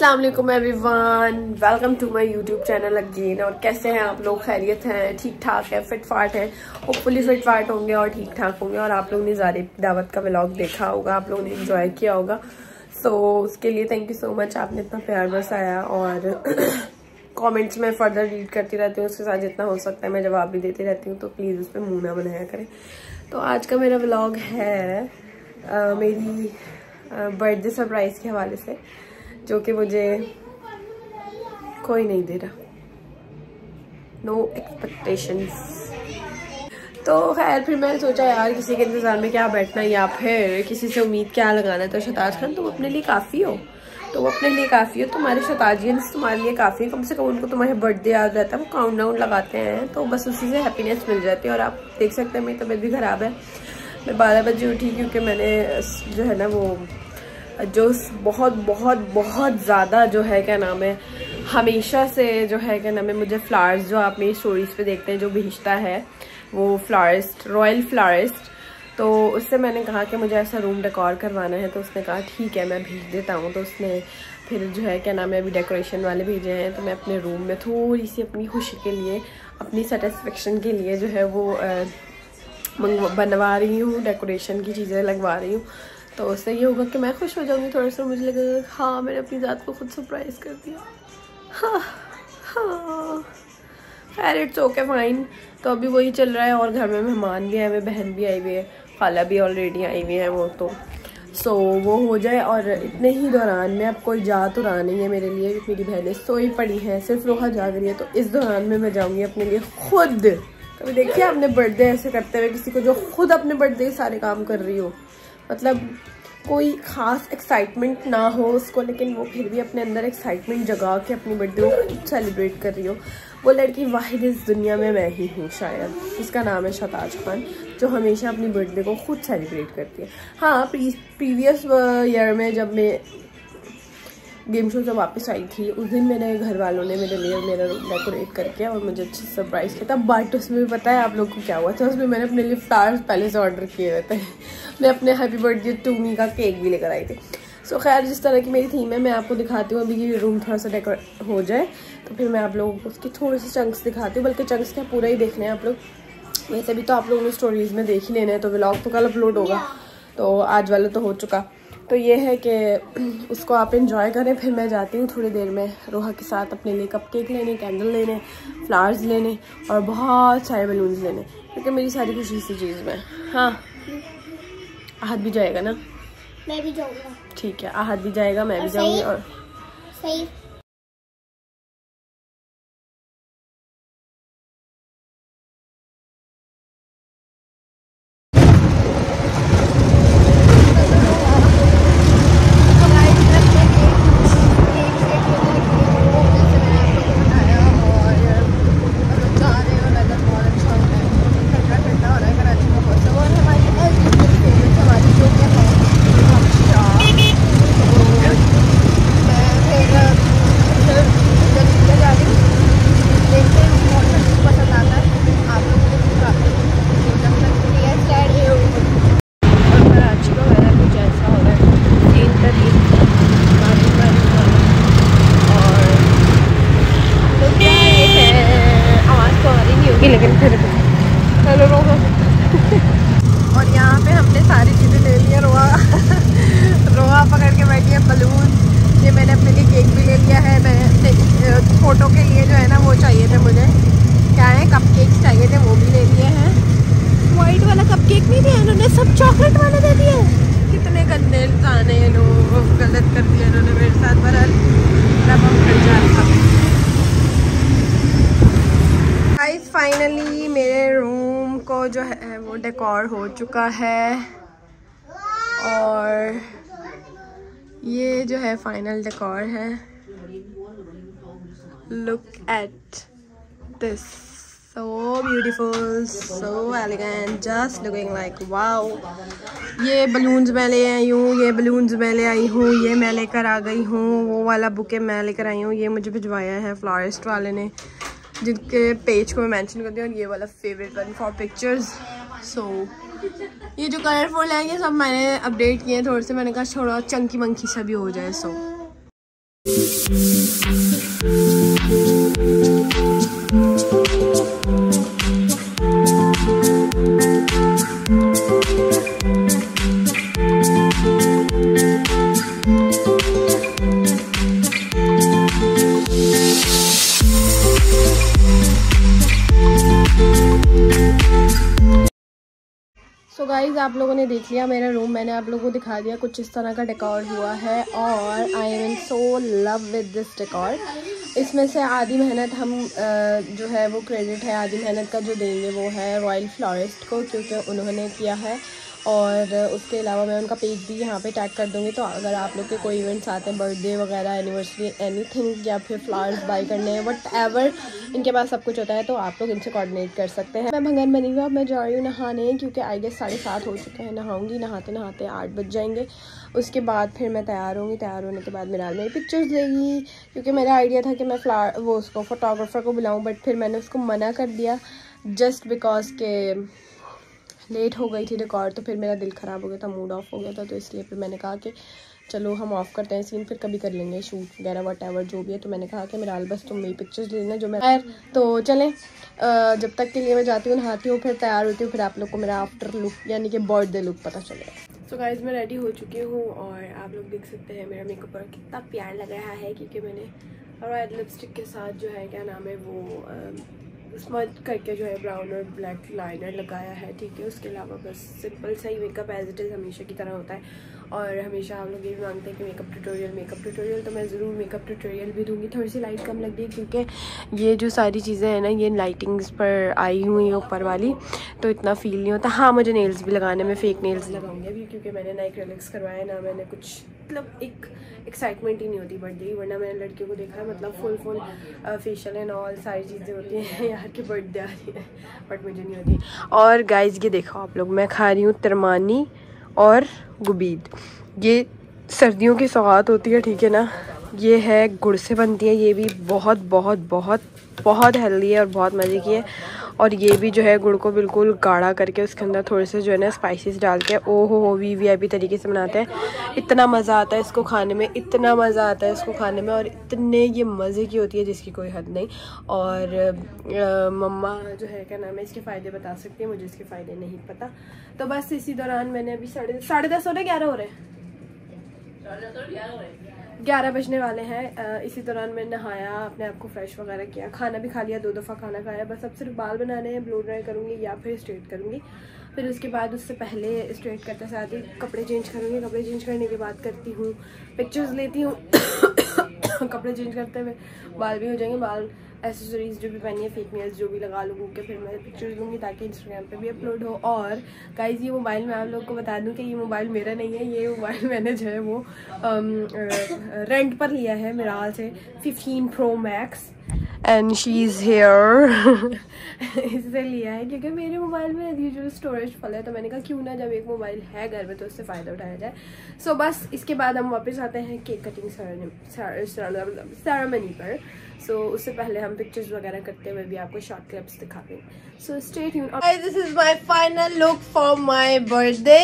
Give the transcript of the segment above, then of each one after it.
अस्सलाम वालेकुम everyone, welcome to my YouTube channel again. और कैसे हैं आप लोग? खैरियत हैं? ठीक ठाक है? फिट फाट है? होपफुली फिट फाट होंगे और ठीक ठाक होंगे। और आप लोगों ने ज़ारी दावत का व्लॉग देखा होगा, आप लोगों ने एंजॉय किया होगा। सो उसके लिए थैंक यू सो मच, आपने इतना प्यार बरसाया। और कमेंट्स में फर्दर रीड करती रहती हूँ, उसके साथ जितना हो सकता है मैं जवाब भी देती रहती हूँ, तो प्लीज़ उस पर मुँह ना बनाया करें। तो आज का मेरा व्लॉग है मेरी बर्थडे सरप्राइज़ के हवाले से, जो कि मुझे कोई नहीं दे रहा, नो एक्सपेक्टेशंस। तो खैर फिर मैंने सोचा यार किसी के इंतज़ार में क्या बैठना, या फिर किसी से उम्मीद क्या लगाना। तो शताज खान तुम अपने लिए काफ़ी हो, तुम अपने लिए काफ़ी हो, तुम्हारे शताजियंस तुम्हारे लिए काफ़ी है। कम से कम उनको तुम्हारे बर्थडे याद रहता है, वो काउंटडाउन लगाते हैं, तो बस उसी से हैप्पीनेस मिल जाती है। और आप देख सकते हैं मेरी तबीयत भी ख़राब है, मैं 12 बजे उठी क्योंकि मैंने जो है ना वो जो बहुत बहुत बहुत ज़्यादा जो है क्या नाम है, हमेशा से जो है क्या नाम है, मुझे फ्लावर्स जो आप मेरी स्टोरीज़ पे देखते हैं जो भेजता है वो फ्लारिस्ट, रॉयल फ्लारिस्ट, तो उससे मैंने कहा कि मुझे ऐसा रूम डेकोर करवाना है। तो उसने कहा ठीक है मैं भेज देता हूँ। तो उसने फिर जो है क्या नाम है अभी डेकोरेशन वाले भेजे हैं। तो मैं अपने रूम में थोड़ी सी अपनी खुशी के लिए, अपनी सेटिस्फेक्शन के लिए जो है वो बनवा रही हूँ, डेकोरेशन की चीज़ें लगवा रही हूँ। तो उससे ये होगा कि मैं खुश हो जाऊँगी थोड़ा सा, मुझे लगेगा हाँ मैंने अपनी ज़ात को खुद सरप्राइज़ कर दिया। हाँ हाँ खैर इट्स ओके फाइन। तो अभी वही चल रहा है और घर में मेहमान भी आए हुए, बहन भी आई हुई है, खाला भी ऑलरेडी आई हुई है वो। तो वो हो जाए और इतने ही दौरान में, अब कोई जा तो रहा नहीं है मेरे लिए, मेरी बहनें सोई पड़ी हैं, सिर्फ रोहा जाग रही है। तो इस दौरान में मैं जाऊँगी अपने लिए खुद। कभी देखिए आपने बर्थडे ऐसे करते हुए किसी को जो खुद अपने बर्थडे सारे काम कर रही हो, मतलब कोई ख़ास एक्साइटमेंट ना हो उसको, लेकिन वो फिर भी अपने अंदर एक्साइटमेंट जगा के अपनी बर्थडे को खुद सेलिब्रेट कर रही हो। वो लड़की वाहिद इस दुनिया में मैं ही हूँ शायद, जिसका नाम है शताज खान, जो हमेशा अपनी बर्थडे को खुद सेलिब्रेट करती है। हाँ प्रीवियस ईयर में जब मैं गेम शो से वापस आई थी, उस दिन मेरे घर वालों ने मेरे लिए मेरा रूम डेकोरेट करके और मुझे अच्छी सरप्राइज़ किया था। बट उसमें पता है आप लोग को क्या हुआ था? उसमें मैंने अपने लिए फ्लावर्स पहले से ऑर्डर किए हुए थे। मैं अपने हैप्पी बर्थडे टू मी का केक भी लेकर आई थी। सो खैर जिस तरह की मेरी थीम है मैं आपको दिखाती हूँ। अभी ये रूम थोड़ा सा डेकोरेट हो जाए तो फिर मैं आप लोगों को उसकी थोड़ी सी चंक्स दिखाती हूँ, बल्कि चंक्स क्या पूरा ही देखने हैं आप लोग। वैसे भी तो आप लोगों ने स्टोरीज़ में देख ही लेना है, तो व्लॉग तो कल अपलोड होगा, तो आज वाला तो हो चुका। तो ये है कि उसको आप एंजॉय करें। फिर मैं जाती हूँ थोड़ी देर में रोहा के साथ अपने लिए कपकेक लेने, कैंडल लेने, फ्लावर्स लेने और बहुत सारे बलून्स लेने, क्योंकि मेरी सारी खुशी इसी चीज़ में। हाँ आहद भी जाएगा ना? मैं भी जाऊँगा। ठीक है, आहद भी जाएगा, मैं भी जाऊँगी। और सही लेकिन फिर हेलो रोहा। और यहाँ पे हमने सारी चीज़ें ले ली है। रोहा पकड़ के बैठी है बलून। ये मैंने अपने लिए केक भी ले लिया है। मैंने फ़ोटो के लिए जो है ना वो चाहिए थे मुझे, क्या है कपकेक्स चाहिए थे, वो भी ले लिए हैं। वाइट वाला कपकेक नहीं दिया इन्होंने, सब चॉकलेट वाले दे दिए। कितने गंदे इंसान है लोग, गलत कर दिया इन्होंने मेरे साथ। पर तब हम कर जाए। फाइनली मेरे रूम को जो है वो डेकोर हो चुका है, और ये जो है फाइनल डेकोर है। Look at this, so beautiful, so elegant, just looking like wow. ये बलून्स मैं ले आई हूँ, ये बलून्स मैं ले आई हूँ, ये मैं लेकर आ गई हूँ, वो वाला बुके मैं लेकर आई हूँ, ये मुझे भिजवाया है फ्लारिस्ट वाले ने, जिनके पेज को मैं मेंशन कर दिया। और ये वाला फेवरेट वाली फॉर पिक्चर्स। सो ये जो कलरफुल है ये सब मैंने अपडेट किए थोड़े से, मैंने कहा थोड़ा चंकी मंकी सा भी हो जाए। सो सो गाइज़, आप लोगों ने देख लिया मेरा रूम, मैंने आप लोगों को दिखा दिया कुछ इस तरह का डेकोर हुआ है और I am in so love with this decor. इसमें से आधी मेहनत हम जो है वो क्रेडिट है, आधी मेहनत का जो देंगे वो है रॉयल फ्लोरिस्ट को, क्योंकि उन्होंने किया है। और उसके अलावा मैं उनका पेज भी यहाँ पे टैग कर दूँगी, तो अगर आप लोग के कोई इवेंट्स आते हैं, बर्थडे वगैरह, एनिवर्सरी, एनीथिंग, या फिर फ्लावर्स बाई करने हैं, व्हाटएवर, इनके पास सब कुछ होता है, तो आप लोग इनसे कोऑर्डिनेट कर सकते हैं। मैं भंगन बनी हुई हूँ, अब मैं जा रही हूँ नहाने, क्योंकि आई गेस 7:30 हो चुके हैं। नहाऊंगी, नहाते नहाते 8 बज जाएंगे। उसके बाद फिर मैं तैयार होंगी, तैयार होने के बाद मिराल मेरी पिक्चर्स लेगी, क्योंकि मेरा आइडिया था कि मैं उसको फोटोग्राफर को बुलाऊँ, बट फिर मैंने उसको मना कर दिया जस्ट बिकॉज के लेट हो गई थी रिकॉर्ड, तो फिर मेरा दिल ख़राब हो गया था, मूड ऑफ हो गया था, तो इसलिए फिर मैंने कहा कि चलो हम ऑफ़ करते हैं सीन, फिर कभी कर लेंगे शूट वगैरह व्हाटएवर जो भी है। तो मैंने कहा कि मिराल बस तुम मेरी पिक्चर्स लेना जो मैं खैर, तो चलें जब तक के लिए मैं जाती हूँ, नहाती हूँ, फिर तैयार होती हूँ, फिर आप लोग को मेरा आफ्टर लुक यानी कि बर्थडे लुक पता चलेगा। सो गाइज़, मैं रेडी हो चुकी हूँ और आप लोग देख सकते हैं मेरा मेकअप पर कितना प्यार लग रहा है, क्योंकि मैंने रॉयल लिपस्टिक के साथ जो है क्या नाम है वो स्मज करके जो है ब्राउन और ब्लैक लाइनर लगाया है, ठीक है। उसके अलावा बस सिंपल सा ही मेकअप एज इट इज़ हमेशा की तरह होता है। और हमेशा आप लोग ये भी मांगते हैं कि मेकअप ट्यूटोरियल, तो मैं ज़रूर मेकअप ट्यूटोरियल भी दूंगी। थोड़ी सी लाइट कम लग रही है, क्योंकि ये जो सारी चीज़ें हैं ना, ये लाइटिंग्स पर आई हुई हैं ऊपर वाली, तो इतना फील नहीं होता। हाँ, मुझे नेल्स भी लगाने में फेक नेल्स लगाऊंगी अभी, क्योंकि मैंने ना एक्रेलिक्स करवाया, ना मैंने कुछ, मतलब एक एक्साइटमेंट ही नहीं होती बर्थडे की, वरना मैंने लड़कियों को देखा है, मतलब फुल फेशियल एंड ऑल सारी चीज़ें होती हैं यार कि बर्थडे आ रही है, बट मुझे नहीं होती। और गाइस ये देखो आप लोग, मैं खा रही हूँ तरमानी और गुबीद, ये सर्दियों की सौगात होती है, ठीक है ना। ये है गुड़ से बनती है, ये भी बहुत बहुत बहुत बहुत हेल्दी है और बहुत मज़े की है। और ये भी जो है गुड़ को बिल्कुल गाढ़ा करके उसके अंदर थोड़े से जो है ना स्पाइसेस डाल के ओहो वीवीआईपी तरीके से बनाते हैं। इतना मज़ा आता है इसको खाने में, इतना मज़ा आता है इसको खाने में, और इतने ये मज़े की होती है जिसकी कोई हद नहीं। और मम्मा जो है क्या नाम है, इसके फ़ायदे बता सकती है, मुझे इसके फ़ायदे नहीं पता। तो बस इसी दौरान मैंने अभी 10:30 हो रहे, 11 हो रहे हैं, 11 बजने वाले हैं। इसी दौरान मैं नहाया, अपने आप को फ्रेश वगैरह किया, खाना भी खा लिया, 2 दफ़ा खाना खाया। बस अब सिर्फ बाल बनाने हैं, ब्लो ड्राई करूँगी या फिर स्ट्रेट करूँगी। फिर उसके बाद उससे पहले स्ट्रेट करते साथ ही कपड़े चेंज करूँगी। कपड़े चेंज करने के बाद करती हूँ पिक्चर्स लेती हूँ कपड़े चेंज करते हुए बाल भी हो जाएंगे, बाल एसेसरीज जो भी पहनी है, फेक नेल्स जो भी लगा लूँ के फिर मैं पिक्चर्स लूँगी ताकि इंस्टाग्राम पे भी अपलोड हो। और गाइस ये मोबाइल मैं आप लोगों को बता दूँ कि ये मोबाइल मेरा नहीं है, ये मोबाइल मैंने जो है वो रेंट पर लिया है मिराल से, 15 Pro Max, and she is here इससे लिया है क्योंकि मेरे मोबाइल में यूजुअल स्टोरेज फुल है, तो मैंने कहा क्यों ना जब एक मोबाइल है घर में तो उससे फ़ायदा उठाया जाए। सो बस इसके बाद हम वापस आते हैं केक कटिंग सेरेमनी पर। सो उससे पहले हम पिक्चर्स वगैरह करते हुए भी आपको शॉर्ट क्लिप्स दिखाते हैं। So stay tuned. This is my final look for my birthday.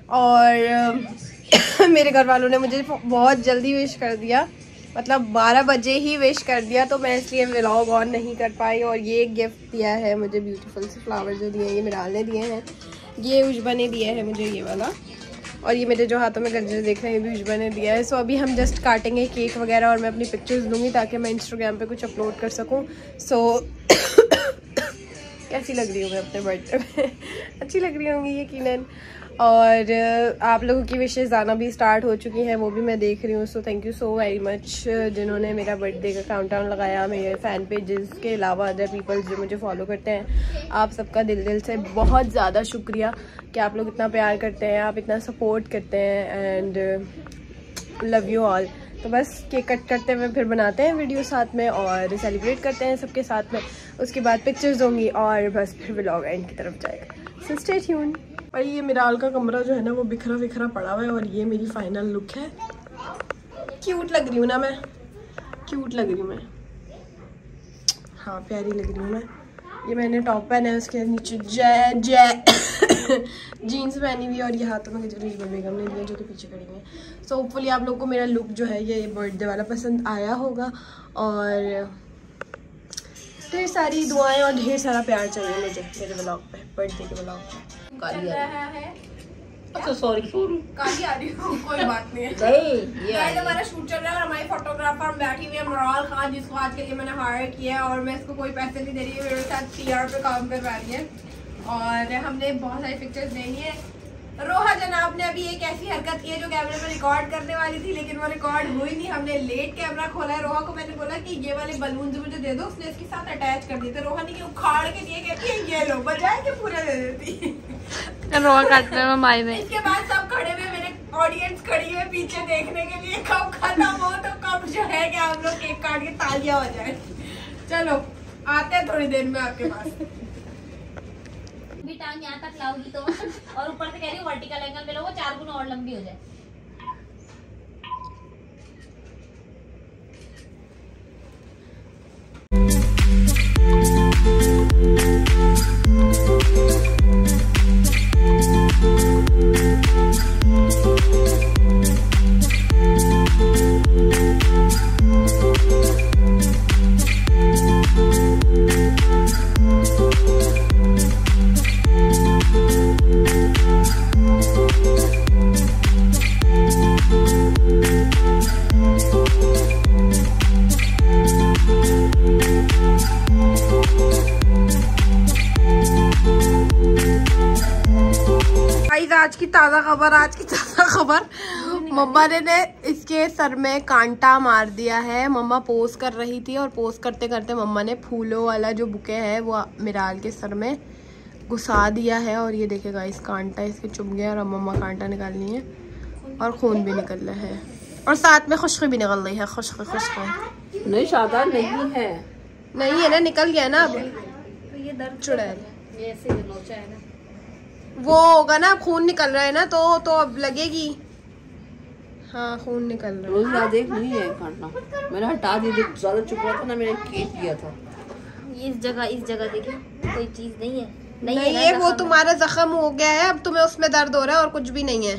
और मेरे घर वालों ने मुझे बहुत जल्दी विश कर दिया, मतलब 12 बजे ही विश कर दिया, तो मैं इसलिए व्लॉग ऑन नहीं कर पाई। और ये गिफ्ट दिया है मुझे, ब्यूटीफुल से फ्लावर जो दिए हैं ये मिराल ने दिए हैं, ये उजबा ने दिया है मुझे ये वाला, और ये मेरे जो हाथों में गजरे देख रहे हैं ये भी उजबा ने दिया है। सो अभी हम जस्ट काटेंगे केक वगैरह और मैं अपनी पिक्चर्स लूँगी ताकि मैं इंस्टाग्राम पे कुछ अपलोड कर सकूँ। सो कैसी लग रही हूँ मैं अपने बर्थडे में अच्छी लग रही होंगी यकीनन। और आप लोगों की विशेज़ आना भी स्टार्ट हो चुकी हैं, वो भी मैं देख रही हूँ। So thank you so very much जिन्होंने मेरा बर्थडे का काउंटडाउन लगाया, मेरे फ़ैन पेजेस के अलावा अदर पीपल्स जो मुझे फॉलो करते हैं। आप सबका दिल से बहुत ज़्यादा शुक्रिया कि आप लोग इतना प्यार करते हैं, आप इतना सपोर्ट करते हैं, एंड लव यू ऑल। तो बस केक कट करते हुए फिर बनाते हैं वीडियो साथ में और सेलिब्रेट करते हैं सबके साथ में। उसके बाद पिक्चर्स होंगी और बस फिर व्लॉग एंड की तरफ जाएगा। So stay tuned. और ये मिराल का कमरा जो है ना वो बिखरा बिखरा पड़ा हुआ है, और ये मेरी फाइनल लुक है। क्यूट लग रही हूँ ना मैं, क्यूट लग रही हूँ मैं, हाँ प्यारी लग रही हूँ मैं। ये मैंने टॉप पहना है, उसके नीचे जय जय जीन्स पहनी हुई और ये हाथों में रिजबल बेगम ने दिया जो कि पीछे खड़ी है। सो होपफुली आप लोग को मेरा लुक जो है ये बर्थडे वाला पसंद आया होगा और ढेर सारी दुआएं और ढेर सारा प्यार चाहिए मुझे मेरे व्लॉग पे, बर्थडे के व्लॉग पे। काली अच्छा सॉरी काली आ रही हूँ, कोई बात नहीं है। ये हमारा शूट चल रहा है और हमारी फोटोग्राफर बैठी हुई है मराल खान, जिसको आज के लिए मैंने हायर किया है और मैं इसको कोई पैसे नहीं दे रही है, मेरे साथ PR पे काम करवा रही है और हमने बहुत सारी पिक्चर्स लेनी है। रोहा जनाब ने अभी एक ऐसी हरकत की है जो कैमरे में रिकॉर्ड करने वाली थी लेकिन वो रिकॉर्ड हुई नहीं। हमने लेट कैमरा खोला है। रोहा को मैंने बोला कि ये वाले बलून मुझे दे दो, उसने इसके साथ अटैच कर दिए थे। रोहा ने उखाड़ के दिए, कहती है ये लो, बजाय के पूरे दे देती। रोहा काटने में माई में। इसके बाद सब खड़े हुए, मेरे ऑडियंस खड़ी हुई पीछे देखने के लिए कब खत्म हो तो कब जो है कि हम लोग केक काट के तालियां हो जाए। चलो आते हैं थोड़ी देर में आपके पास। टांग यहाँ तक लाओगी तो और ऊपर से कह रही हूँ वर्टिकल एंगल में लो, वो 4 गुना और लंबी हो जाए। आज की ताज़ा खबर मम्मा ने इसके सर में कांटा मार दिया है। मम्मा पोज कर रही थी और पोज करते करते मम्मा ने फूलों वाला जो बुके है वो मिराल के सर में घुसा दिया है और ये देखेगा इस कांटा इसके चुभ गया और अब मम्मा कांटा निकालनी है और खून भी निकल रहा है और साथ में खुशकी भी निकल रही है। खुशकी नहीं शादा नहीं है, नहीं है ना, निकल गया ना अब। तो ये दर्द चुड़ैल ऐसे नोचा है ना, वो होगा ना, खून निकल रहा है ना तो अब लगेगी। हाँ खून निकल रहा है। रोज देख नहीं है काटना, मैंने हटा दी, ज्यादा चुप रहा था ना, मैंने केट दिया था। इस जगह देखिए कोई चीज नहीं है। नहीं है वो तुम्हारा जख्म हो गया है, अब तुम्हें उसमें दर्द हो रहा है और कुछ भी नहीं है।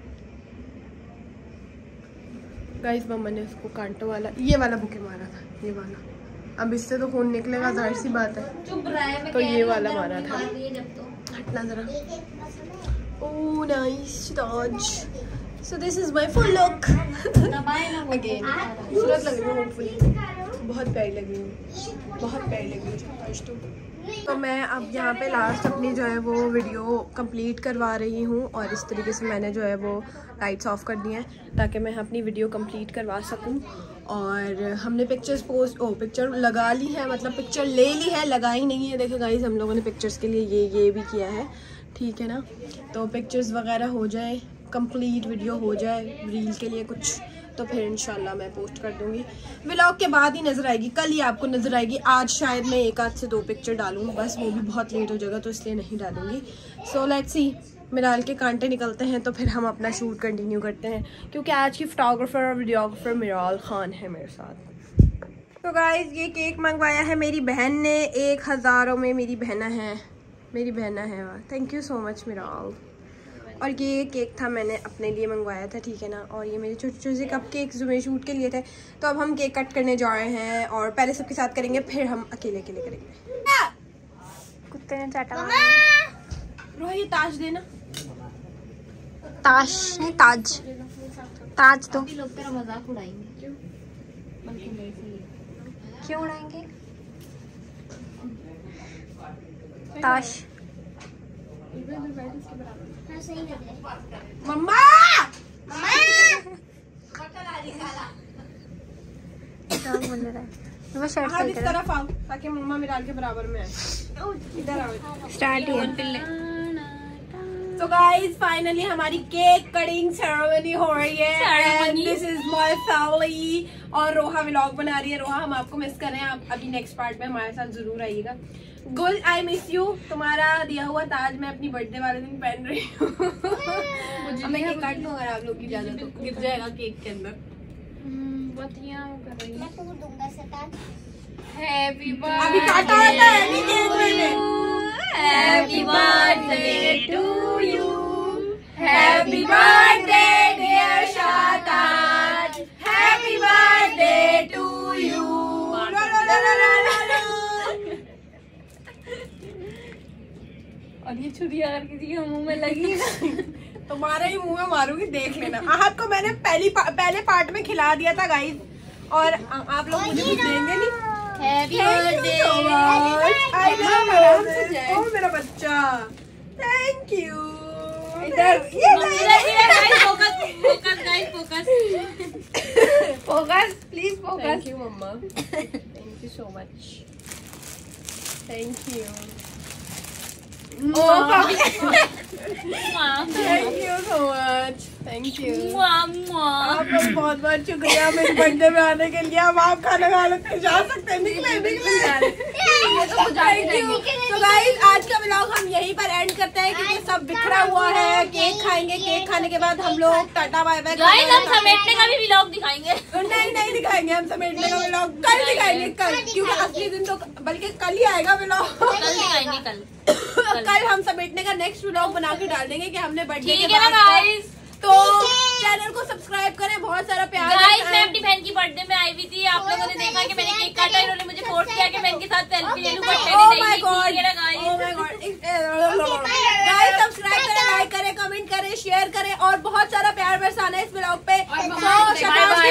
गाइस मम्मा ने उसको कांटो वाला ये वाला बुके मारा था, ये वाला। अब इससे तो खून निकलेगा, जाहिर सी बात है। चुप रहा है, तो ये वाला मारा था। हटना जरा। ओह नाइस ताज। So this is my full look again. खूबसूरत लग रही हूँ, होपफुली बहुत प्यारी लग रही हूँ, बहुत प्यारी लग रही है आज तो मैं अब यहाँ पे लास्ट अपनी जो है वो वीडियो कंप्लीट करवा रही हूँ और इस तरीके से मैंने जो है वो लाइट्स ऑफ कर दी हैं ताकि मैं अपनी वीडियो कंप्लीट करवा सकूँ। और हमने पिक्चर लगा ली है, मतलब पिक्चर ले ली है, लगाई नहीं है। देखिए गाइस हम लोगों ने पिक्चर्स के लिए ये भी किया है, ठीक है ना। तो पिक्चर्स वगैरह हो जाए, कंप्लीट वीडियो हो जाए रील के लिए कुछ, तो फिर इंशाल्लाह मैं पोस्ट कर दूंगी। व्लॉग के बाद ही नज़र आएगी, कल ही आपको नज़र आएगी। आज शायद मैं 1 आध से 2 पिक्चर डालूँ, बस वो भी बहुत लेट हो जाएगा तो इसलिए नहीं डालूंगी। सो लेट्स सी, मिराल के कांटे निकलते हैं तो फिर हम अपना शूट कंटिन्यू करते हैं क्योंकि आज की फोटोग्राफर और वीडियोग्राफर मिराल खान है मेरे साथ। तो गाइज ये केक मंगवाया है मेरी बहन ने, 1000 में मेरी बहना है। Thank you so much Miral. और ये केक था मैंने अपने लिए मंगवाया था, ठीक है ना। और ये मेरे छोटे छोटे से कप केक्स जो मेरे शूट के लिए थे। तो अब हम केक कट करने जा रहे हैं और पहले सबके साथ करेंगे, फिर हम अकेले करेंगे। कुत्ते ने चाटा रोही, ताज देना। ताश नहीं, ताज तो लोग तेरा मजाक उड़ाएंगे। क्यों उड़ाएंगे? ताश मम्मा क्या बोल रहा है वो? शर्ट इस तरफ आओ ताकि मम्मा मिराल के बराबर में आए। इधर आओ, स्टार्ट ही। तो गाइस फाइनली हमारी केक कटिंग सेरेमनी हो रही है and this is my family. और रोहा व्लॉग बना रही है। रोहा हम आपको मिस कर रहे हैं, आप अभी नेक्स्ट पार्ट में हमारे साथ जरूर आइएगा। गुल आई मिस यू। तुम्हारा दिया हुआ ताज मैं अपनी बर्थडे वाले दिन पहन रही हूँ। मैं केक काट लूँ अगर आप लोग की इजाजत हो, गिर जाएगा केक के अंदर। अभी काटा होता है केक मैंने। हैप्पी बर्थडे टू और ये छुरी अगर किसी के मुंह में लगी ना तुम्हारे ही मुंह में मारूंगी, देख लेना। आहत को मैंने पहले पार्ट में खिला दिया था गाइस, और आप लोग मुझे कुछ देंगे नहीं। Happy birthday. I love you. ओ मेरा बच्चा, थैंक यू। इधर focus please focus. Thank you mama, thank you so much, thank you. Thank you so much, thank you. आप लोग बहुत बहुत शुक्रिया मेरे बर्थडे में आने के लिए। अब आप खाना खा जा सकते हैं, निकले तो गाइस आज का व्लॉग हम यहीं पर एंड करते हैं क्योंकि सब बिखरा हुआ है। केक खाएंगे, केक खाने के बाद हम लोग टाटा बाय बाय। हम समेटने का भी व्लॉग दिखाएंगे। नहीं दिखाएंगे हम समेटने का व्लॉग, कल दिखाएंगे, कल, क्योंकि असली दिन तो बल्कि कल ही आएगा व्लॉग। कल दिखाएंगे कल हम समेटने का नेक्स्ट व्लॉग बना के डाल देंगे कि हमने बर्थडे के ठीक है ना गाइस। तो चैनल को सब्सक्राइब करें, बहुत सारा प्यार। गाइस मैं अपनी बहन की बर्थडे में आई हुई थी, आप लोगों ने देखा कि मैंने केक काटा, इन्होंने मुझे फोर्स किया कि मैं इनके साथ सेल्फी ले लूं, बट Oh my नहीं God. ठीक है ना गाइस। गाइस सब्सक्राइब करें, लाइक करें, कमेंट करें, शेयर करें और बहुत सारा प्यार बरसाना इस व्लॉग पे।